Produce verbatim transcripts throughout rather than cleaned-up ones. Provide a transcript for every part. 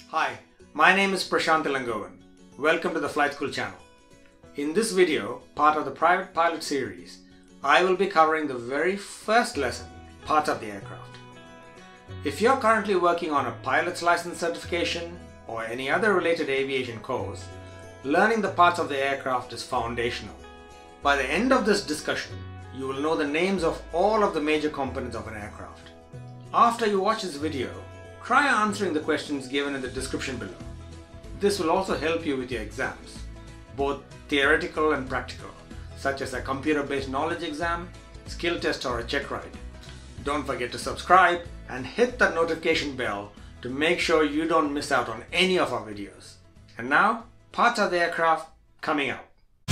Hi, my name is Prashant Ilangovan. Welcome to the Flight School channel. In this video, part of the Private Pilot series, I will be covering the very first lesson, parts of the aircraft. If you're currently working on a pilot's license certification or any other related aviation course, learning the parts of the aircraft is foundational. By the end of this discussion, you will know the names of all of the major components of an aircraft. After you watch this video, try answering the questions given in the description below. This will also help you with your exams, both theoretical and practical, such as a computer-based knowledge exam, skill test or a check ride. Don't forget to subscribe and hit that notification bell to make sure you don't miss out on any of our videos. And now, parts of the aircraft coming out.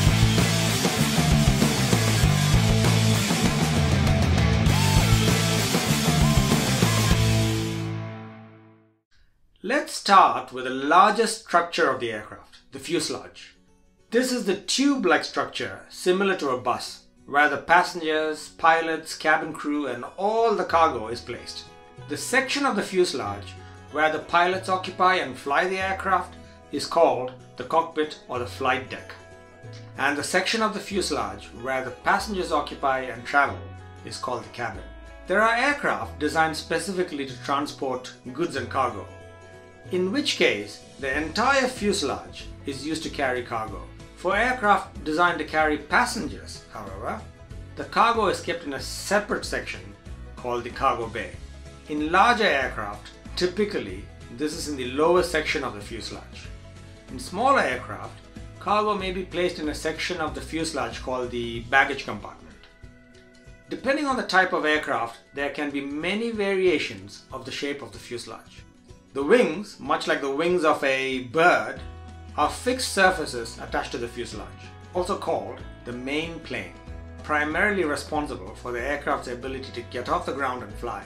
Let's start with the largest structure of the aircraft, the fuselage. This is the tube-like structure similar to a bus, where the passengers, pilots, cabin crew and all the cargo is placed. The section of the fuselage where the pilots occupy and fly the aircraft is called the cockpit or the flight deck. And the section of the fuselage where the passengers occupy and travel is called the cabin. There are aircraft designed specifically to transport goods and cargo, in which case the entire fuselage is used to carry cargo. For aircraft designed to carry passengers, however, the cargo is kept in a separate section called the cargo bay. In larger aircraft, typically this is in the lower section of the fuselage. In smaller aircraft, cargo may be placed in a section of the fuselage called the baggage compartment. Depending on the type of aircraft, there can be many variations of the shape of the fuselage. The wings, much like the wings of a bird, are fixed surfaces attached to the fuselage, also called the main plane, primarily responsible for the aircraft's ability to get off the ground and fly.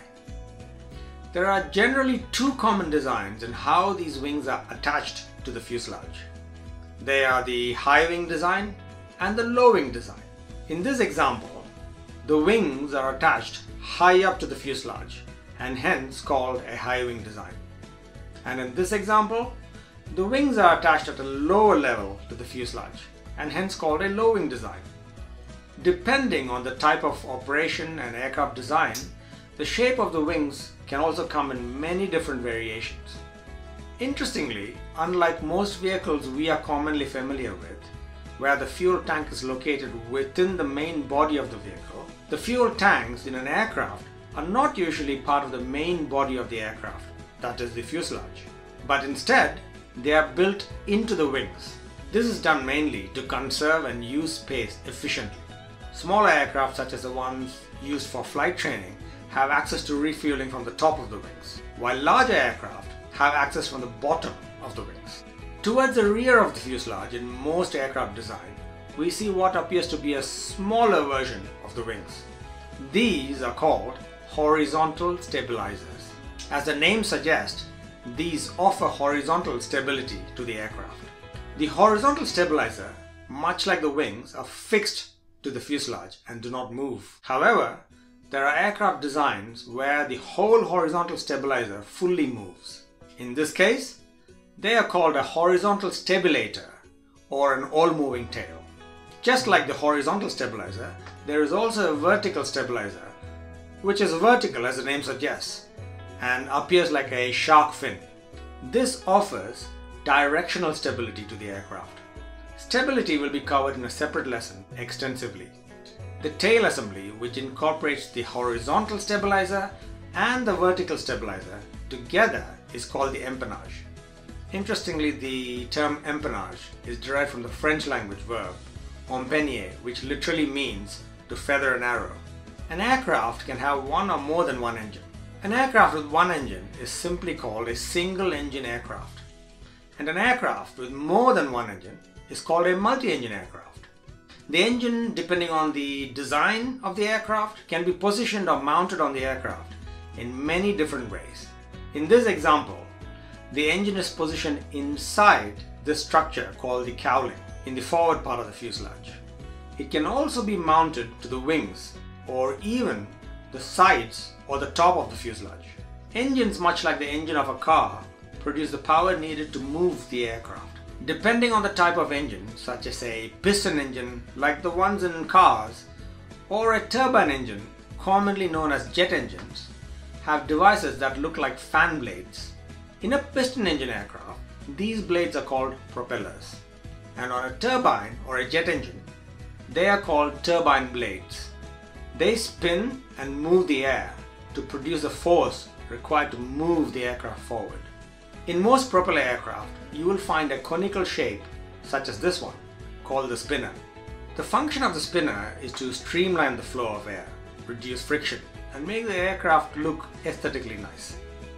There are generally two common designs in how these wings are attached to the fuselage. They are the high wing design and the low wing design. In this example, the wings are attached high up to the fuselage and hence called a high wing design. And in this example, the wings are attached at a lower level to the fuselage and hence called a low wing design. Depending on the type of operation and aircraft design, the shape of the wings can also come in many different variations. Interestingly, unlike most vehicles we are commonly familiar with, where the fuel tank is located within the main body of the vehicle, the fuel tanks in an aircraft are not usually part of the main body of the aircraft, that is the fuselage, but instead they are built into the wings. This is done mainly to conserve and use space efficiently. Smaller aircraft such as the ones used for flight training have access to refueling from the top of the wings, while larger aircraft have access from the bottom of the wings. Towards the rear of the fuselage in most aircraft design, we see what appears to be a smaller version of the wings. These are called horizontal stabilizers. As the name suggests, these offer horizontal stability to the aircraft. The horizontal stabilizer, much like the wings, are fixed to the fuselage and do not move. However, there are aircraft designs where the whole horizontal stabilizer fully moves. In this case, they are called a horizontal stabilator or an all-moving tail. Just like the horizontal stabilizer, there is also a vertical stabilizer, which is vertical as the name suggests, and appears like a shark fin. This offers directional stability to the aircraft. Stability will be covered in a separate lesson extensively. The tail assembly, which incorporates the horizontal stabilizer and the vertical stabilizer together, is called the empennage. Interestingly, the term empennage is derived from the French language verb empenner, which literally means to feather an arrow. An aircraft can have one or more than one engine. An aircraft with one engine is simply called a single-engine aircraft, and an aircraft with more than one engine is called a multi-engine aircraft. The engine, depending on the design of the aircraft, can be positioned or mounted on the aircraft in many different ways. In this example, the engine is positioned inside this structure called the cowling in the forward part of the fuselage. It can also be mounted to the wings or even the sides or the top of the fuselage. Engines, much like the engine of a car, produce the power needed to move the aircraft. Depending on the type of engine, such as a piston engine like the ones in cars, or a turbine engine, commonly known as jet engines, have devices that look like fan blades. In a piston engine aircraft, these blades are called propellers, and on a turbine or a jet engine, they are called turbine blades. They spin and move the air to produce the force required to move the aircraft forward. In most propeller aircraft, you will find a conical shape such as this one, called the spinner. The function of the spinner is to streamline the flow of air, reduce friction, and make the aircraft look aesthetically nice.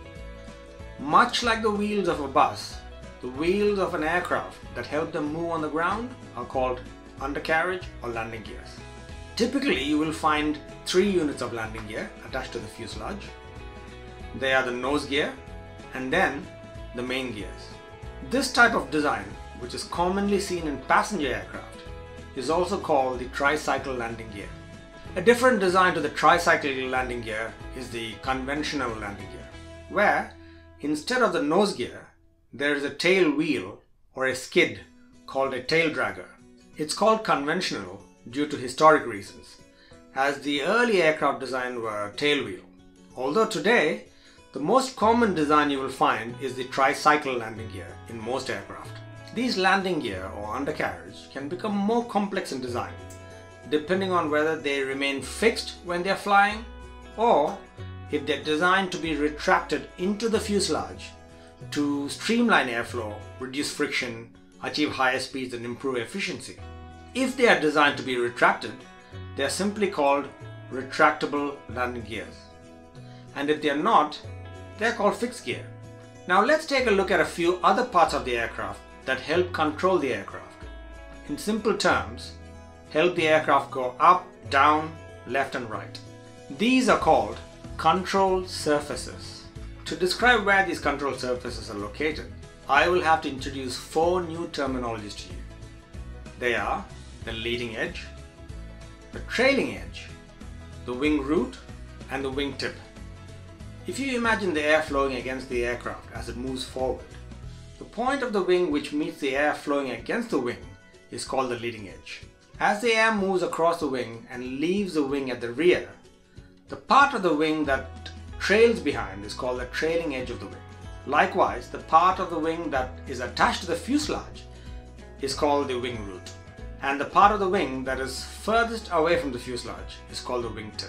Much like the wheels of a bus, the wheels of an aircraft that help them move on the ground are called undercarriage or landing gears. Typically, you will find three units of landing gear attached to the fuselage. They are the nose gear and then the main gears. This type of design, which is commonly seen in passenger aircraft, is also called the tricycle landing gear. A different design to the tricycle landing gear is the conventional landing gear, where instead of the nose gear, there is a tail wheel or a skid called a tail dragger. It's called conventional due to historic reasons, as the early aircraft design were tail wheel. Although today, the most common design you will find is the tricycle landing gear in most aircraft. These landing gear or undercarriage can become more complex in design, depending on whether they remain fixed when they are flying or if they are designed to be retracted into the fuselage to streamline airflow, reduce friction, achieve higher speeds and improve efficiency. If they are designed to be retracted, they are simply called retractable landing gears. And if they are not, they are called fixed gear. Now let's take a look at a few other parts of the aircraft that help control the aircraft. In simple terms, help the aircraft go up, down, left and right. These are called control surfaces. To describe where these control surfaces are located, I will have to introduce four new terminologies to you. They are the leading edge, the trailing edge, the wing root and the wing tip. If you imagine the air flowing against the aircraft as it moves forward, the point of the wing which meets the air flowing against the wing is called the leading edge. As the air moves across the wing and leaves the wing at the rear, the part of the wing that trails behind is called the trailing edge of the wing. Likewise, the part of the wing that is attached to the fuselage is called the wing root, and the part of the wing that is furthest away from the fuselage is called the wing tip.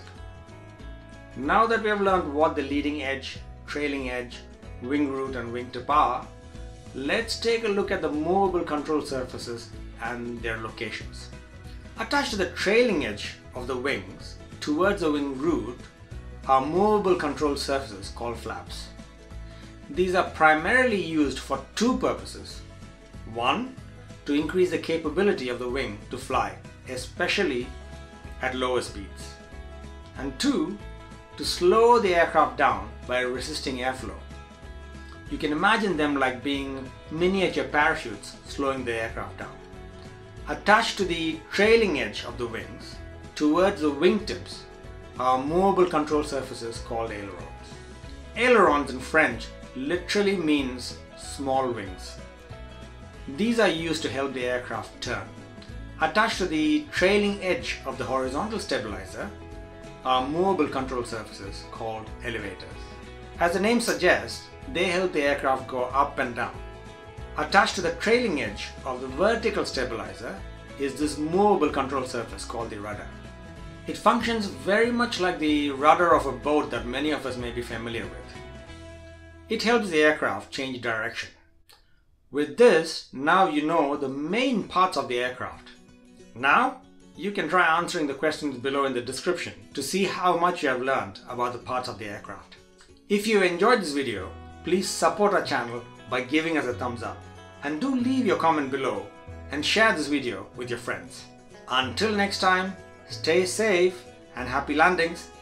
Now that we have learned what the leading edge, trailing edge, wing root and wing tip are, let's take a look at the movable control surfaces and their locations. Attached to the trailing edge of the wings towards the wing root are movable control surfaces called flaps. These are primarily used for two purposes. One, to increase the capability of the wing to fly, especially at lower speeds. And two, to slow the aircraft down by resisting airflow. You can imagine them like being miniature parachutes slowing the aircraft down. Attached to the trailing edge of the wings, towards the wingtips, are movable control surfaces called ailerons. Ailerons in French literally means small wings. These are used to help the aircraft turn. Attached to the trailing edge of the horizontal stabilizer are movable control surfaces called elevators. As the name suggests, they help the aircraft go up and down. Attached to the trailing edge of the vertical stabilizer is this movable control surface called the rudder. It functions very much like the rudder of a boat that many of us may be familiar with. It helps the aircraft change direction. With this, now you know the main parts of the aircraft. Now, you can try answering the questions below in the description to see how much you have learned about the parts of the aircraft. If you enjoyed this video, please support our channel by giving us a thumbs up. And do leave your comment below and share this video with your friends. Until next time, stay safe and happy landings.